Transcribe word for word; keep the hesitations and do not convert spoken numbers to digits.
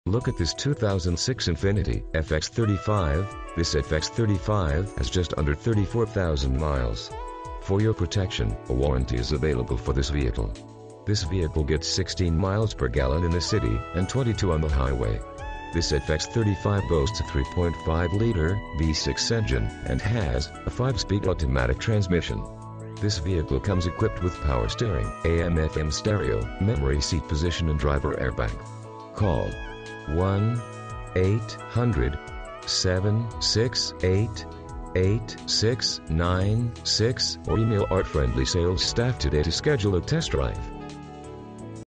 Look at this two thousand six Infiniti F X thirty-five. This F X thirty-five has just under thirty-four thousand miles. For your protection, a warranty is available for this vehicle. This vehicle gets sixteen miles per gallon in the city and twenty-two on the highway. This F X thirty-five boasts a three point five liter V six engine and has a five-speed automatic transmission. This vehicle comes equipped with power steering, A M F M stereo, memory seat position and driver airbag. Call one eight hundred, seven six eight, eight six nine six or email our friendly sales staff today to schedule a test drive.